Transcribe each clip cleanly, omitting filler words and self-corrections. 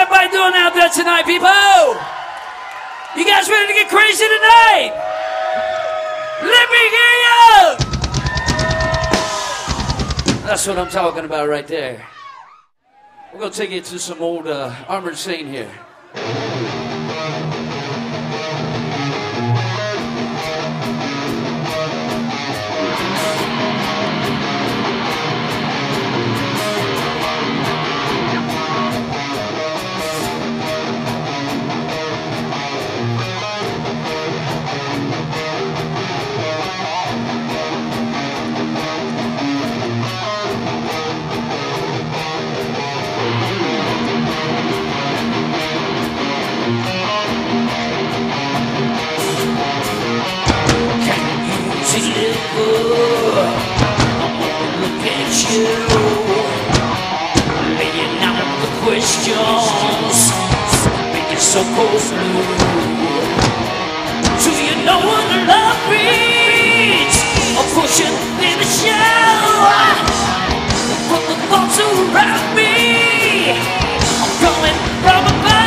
everybody doing out there tonight, people? You guys ready to get crazy tonight? Let me hear you! That's what I'm talking about right there. We're gonna take you to some old Armored Saint here. Laying out the questions, making so cold blue. Do you know what love means? A pushing in the shower. Put the thoughts around me. I'm coming from above.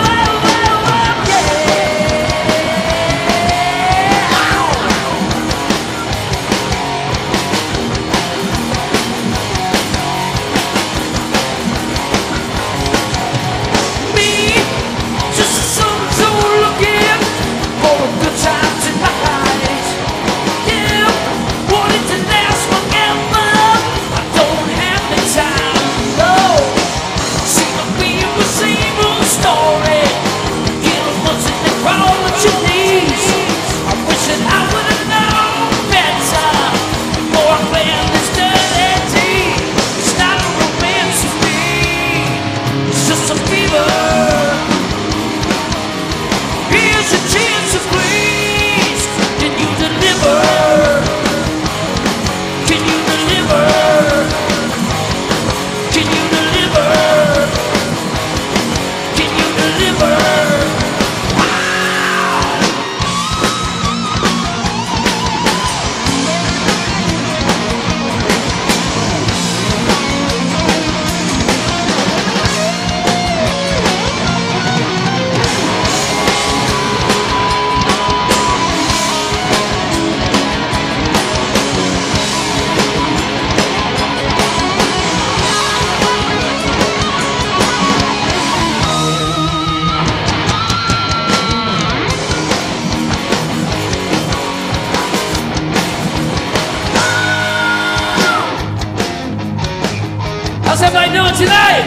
How's everybody doing tonight?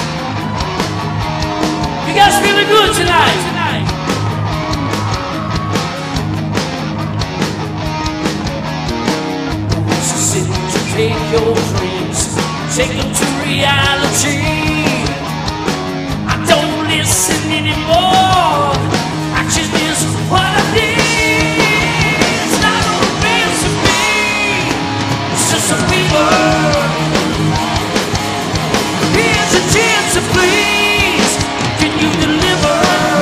You guys feeling good tonight? Sit to take your dreams, take them to reality. I don't listen anymore. Action is what I need. It's not a romance of me. It's just a fever. Here's a chance to please. Can you deliver?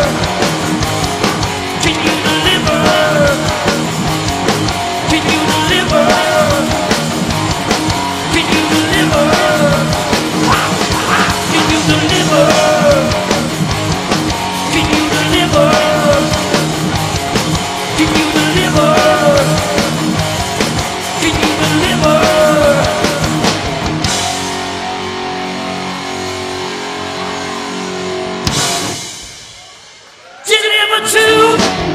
Can you deliver? Can you deliver? Can you deliver? Can you deliver? Can you deliver? Can you deliver? Can you deliver? Deliver to